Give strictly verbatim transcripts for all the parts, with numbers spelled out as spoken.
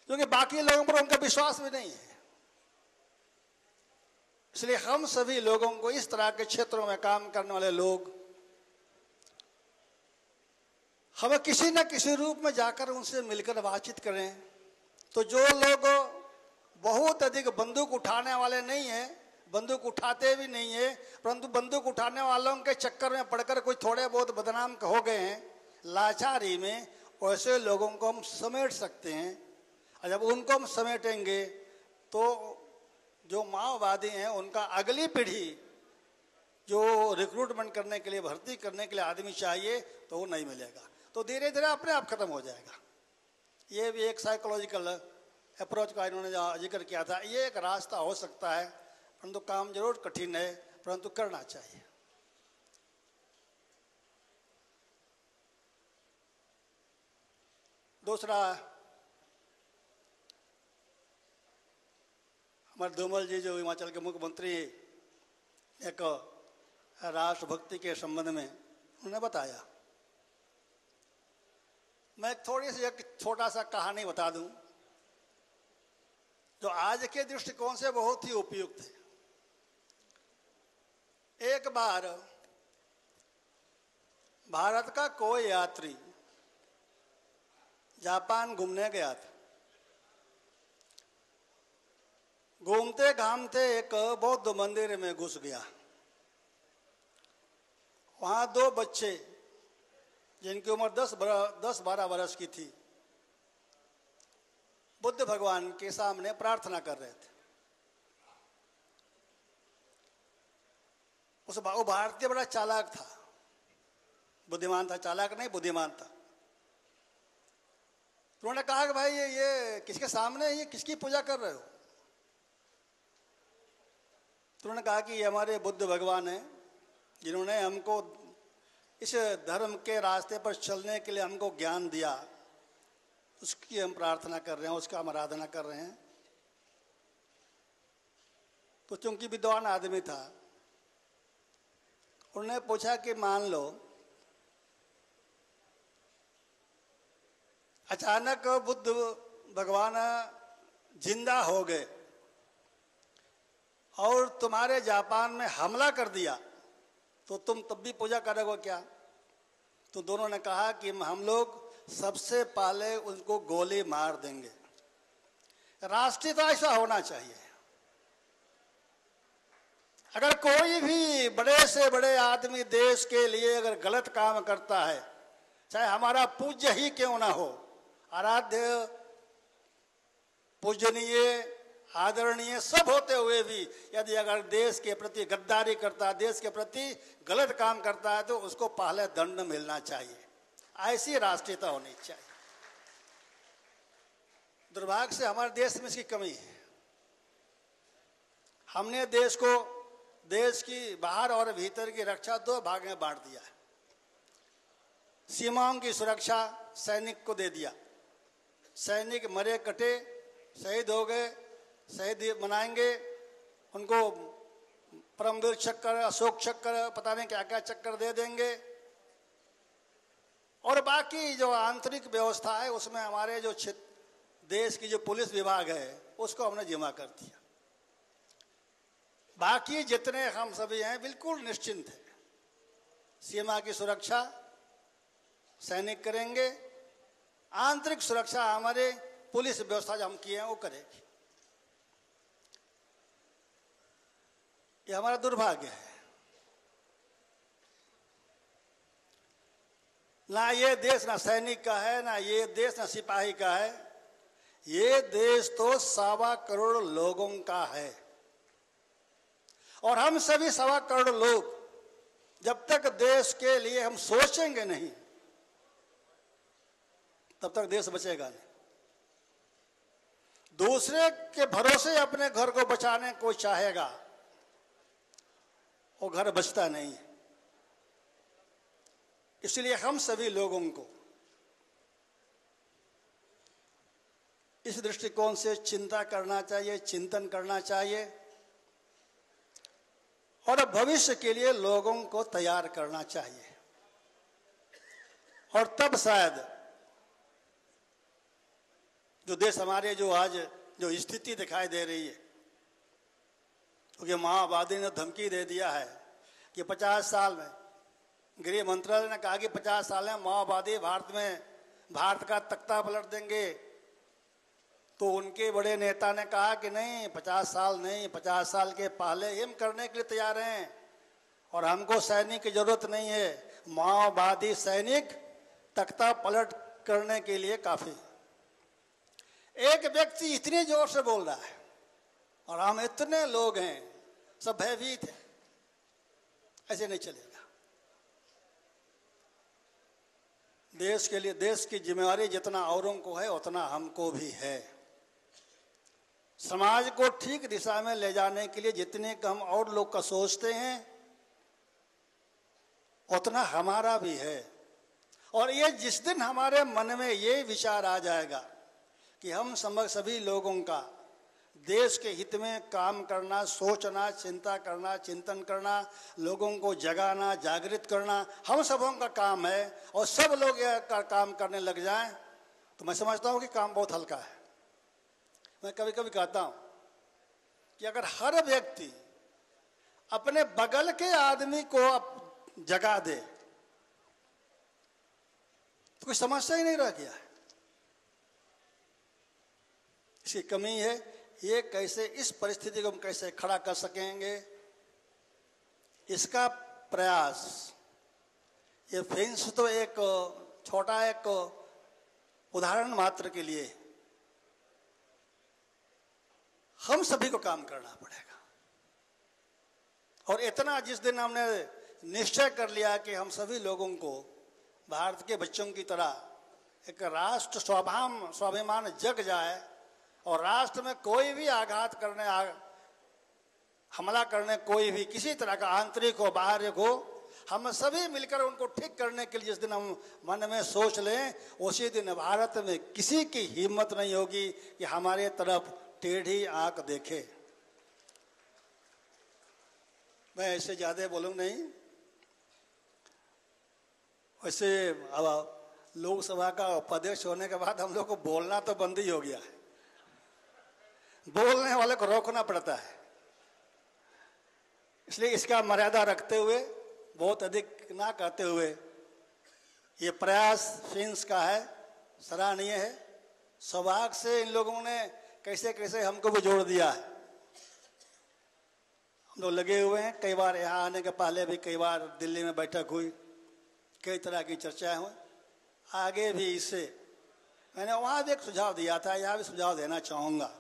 क्योंकि बाकी लोगों पर उनका विश्वास भी नहीं है। इसलिए हम सभी लोगों को, इस तरह के क्षेत्रों में काम करने वाले लोग, हमें किसी न किसी रूप में जाकर उनसे मिलकर बातचीत करें। तो जो लोग बहुत अधिक बंदूक उठाने वाले नहीं हैं, बंदूक उठाते भी नहीं है, परंतु बंदूक उठाने वालों के चक्कर में पड़कर कोई थोड़े बहुत बदनाम हो गए हैं लाचारी में, वैसे लोगों को हम समेट सकते हैं। और जब उनको हम समेटेंगे तो जो माओवादी हैं उनका अगली पीढ़ी जो रिक्रूटमेंट करने के लिए, भर्ती करने के लिए आदमी चाहिए, तो वो नहीं मिलेगा। तो धीरे धीरे अपने आप खत्म हो जाएगा। ये भी एक साइकोलॉजिकल अप्रोच का इन्होंने जिक्र किया था। ये एक रास्ता हो सकता है, परंतु काम जरूर कठिन है, परंतु करना चाहिए। दूसरा, हमारे धूमल जी जो हिमाचल के मुख्यमंत्री, एक राष्ट्रभक्ति के संबंध में उन्होंने बताया। मैं थोड़ी सी एक छोटा सा कहानी बता दूं जो आज के दृष्टिकोण से बहुत ही उपयुक्त है। एक बार भारत का कोई यात्री जापान घूमने गया था। घूमते घामते एक बौद्ध मंदिर में घुस गया। वहां दो बच्चे जिनकी उम्र दस दस बारह वर्ष की थी, बुद्ध भगवान के सामने प्रार्थना कर रहे थे। उस वो भारतीय बड़ा चालाक था, बुद्धिमान था, चालाक नहीं बुद्धिमान था। उन्होंने कहा कि भाई ये ये किसके सामने, ये किसकी पूजा कर रहे हो? तो उन्होंने कहा कि ये हमारे बुद्ध भगवान हैं, जिन्होंने हमको इस धर्म के रास्ते पर चलने के लिए हमको ज्ञान दिया, उसकी हम प्रार्थना कर रहे हैं, उसका हम आराधना कर रहे हैं। तो चूंकि विद्वान आदमी था, उन्होंने पूछा कि मान लो अचानक बुद्ध भगवान जिंदा हो गए और तुम्हारे जापान में हमला कर दिया, तो तुम तब भी पूजा करोगे क्या? तो दोनों ने कहा कि हम लोग सबसे पहले उनको गोली मार देंगे। राष्ट्रीयता ऐसा होना चाहिए। अगर कोई भी बड़े से बड़े आदमी देश के लिए अगर गलत काम करता है, चाहे हमारा पूज्य ही क्यों ना हो, आराध्य, पूजनीय, आदरणीय सब होते हुए भी यदि अगर देश के प्रति गद्दारी करता है, देश के प्रति गलत काम करता है, तो उसको पहले दंड मिलना चाहिए। ऐसी राष्ट्रीयता होनी चाहिए। दुर्भाग्य से हमारे देश में इसकी कमी है। हमने देश को, देश की बाहर और भीतर की रक्षा दो भाग में बांट दिया है। सीमाओं की सुरक्षा सैनिक को दे दिया। सैनिक मरे कटे, शहीद हो गए, शहीद मनाएंगे, उनको परमवीर चक्कर, अशोक चक्कर, पता नहीं क्या क्या चक्कर दे देंगे। और बाकी जो आंतरिक व्यवस्था है उसमें हमारे जो देश की जो पुलिस विभाग है उसको हमने जिम्मा कर दिया। बाकी जितने हम सभी हैं बिल्कुल निश्चिंत हैं। सीमा की सुरक्षा सैनिक करेंगे, आंतरिक सुरक्षा हमारे पुलिस व्यवस्था जो हम किए हैं वो करेगी। ये हमारा दुर्भाग्य है। ना ये देश ना सैनिक का है, ना ये देश ना सिपाही का है। ये देश तो सवा करोड़ लोगों का है। और हम सभी सवा करोड़ लोग जब तक देश के लिए हम सोचेंगे नहीं, तब तक देश बचेगा नहीं। दूसरे के भरोसे अपने घर को बचाने को चाहेगा, वो घर बचता नहीं है। इसलिए हम सभी लोगों को इस दृष्टिकोण से चिंता करना चाहिए, चिंतन करना चाहिए और भविष्य के लिए लोगों को तैयार करना चाहिए। और तब शायद जो देश हमारे जो आज जो स्थिति दिखाई दे रही है, क्योंकि माओवादी ने धमकी दे दिया है कि पचास साल में, गृह मंत्रालय ने कहा कि पचास साल में माओवादी भारत में भारत का तख्ता पलट देंगे। तो उनके बड़े नेता ने कहा कि नहीं, पचास साल नहीं, पचास साल के पहले हम करने के लिए तैयार हैं और हमको सैनिक की जरूरत नहीं है। माओवादी सैनिक तख्ता पलट करने के लिए काफी। एक व्यक्ति इतनी जोर से बोल रहा है और हम इतने लोग हैं, सब भयभीत हैं। ऐसे नहीं चलेगा। देश के लिए, देश की जिम्मेवारी जितना औरों को है उतना हमको भी है। समाज को ठीक दिशा में ले जाने के लिए जितने कम और लोग का सोचते हैं उतना हमारा भी है। और ये जिस दिन हमारे मन में ये विचार आ जाएगा कि हम समझ सभी लोगों का देश के हित में काम करना, सोचना, चिंता करना, चिंतन करना, लोगों को जगाना, जागृत करना हम सबों का काम है और सब लोग यह काम करने लग जाएं तो मैं समझता हूं कि काम बहुत हल्का है। मैं कभी कभी कहता हूं कि अगर हर व्यक्ति अपने बगल के आदमी को जगा दे तो कोई समस्या ही नहीं रह गया है। इसकी कमी है। ये कैसे, इस परिस्थिति को हम कैसे खड़ा कर सकेंगे, इसका प्रयास। ये फिंस तो एक छोटा एक उदाहरण मात्र के लिए, हम सभी को काम करना पड़ेगा। और इतना जिस दिन हमने निश्चय कर लिया कि हम सभी लोगों को भारत के बच्चों की तरह एक राष्ट्र स्वाभाव स्वाभिमान जग जाए और राष्ट्र में कोई भी आघात करने आ, हमला करने, कोई भी किसी तरह का आंतरिक हो बाहरिक हो, हम सभी मिलकर उनको ठीक करने के लिए जिस दिन हम मन में सोच लें उसी दिन भारत में किसी की हिम्मत नहीं होगी कि हमारे तरफ टेढ़ी आंख देखे। मैं ऐसे ज्यादा बोलूं नहीं। वैसे अब लोकसभा का उपाध्यक्ष होने के बाद हम लोग को बोलना तो बंद ही हो गया है। बोलने वाले को रोकना पड़ता है। इसलिए इसका मर्यादा रखते हुए, बहुत अधिक ना कहते हुए, ये प्रयास फिंस का है, सराहनीय है। सौभाग्य से इन लोगों ने कैसे कैसे हमको भी जोड़ दिया है। हम लोग लगे हुए हैं। कई बार यहाँ आने के पहले भी कई बार दिल्ली में बैठक हुई, कई तरह की चर्चाएं हुई। आगे भी इससे मैंने वहाँ भी एक सुझाव दिया था, यहाँ भी सुझाव देना चाहूँगा।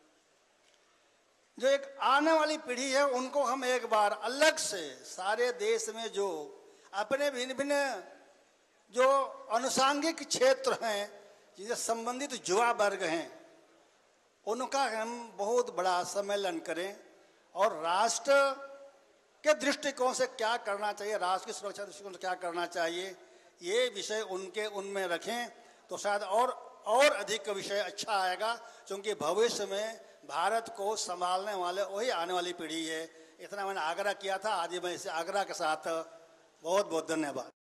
जो एक आने वाली पीढ़ी है उनको हम एक बार अलग से सारे देश में जो अपने भिन्न भिन्न जो अनुषांगिक क्षेत्र हैं जिनसे संबंधित युवा वर्ग हैं उनका हम बहुत बड़ा सम्मेलन करें और राष्ट्र के दृष्टिकोण से क्या करना चाहिए, राष्ट्र की सुरक्षा दृष्टिकोण से क्या करना चाहिए, ये विषय उनके उनमें रखें तो शायद और और अधिक विषय अच्छा आएगा। क्योंकि भविष्य में भारत को संभालने वाले वही आने वाली पीढ़ी है। इतना मैंने आग्रह किया था। आज मैं इसे आग्रह के साथ बहुत बहुत धन्यवाद।